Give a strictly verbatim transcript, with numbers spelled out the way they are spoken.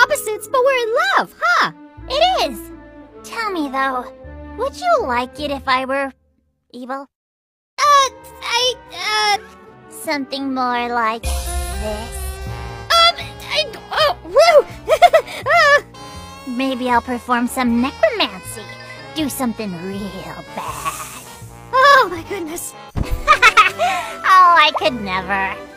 opposites, but we're in love, huh? It is. Tell me, though, would you like it if I were evil? Uh, I, uh... Something more like this? Um, I... Oh, woo! uh, Maybe I'll perform some necromancy. Do something real bad. oh, my goodness. Oh, I could never.